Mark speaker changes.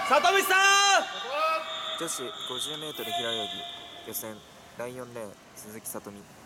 Speaker 1: 里見さん。
Speaker 2: 女子50メートル平泳ぎ予選第4レーン鈴木聡美。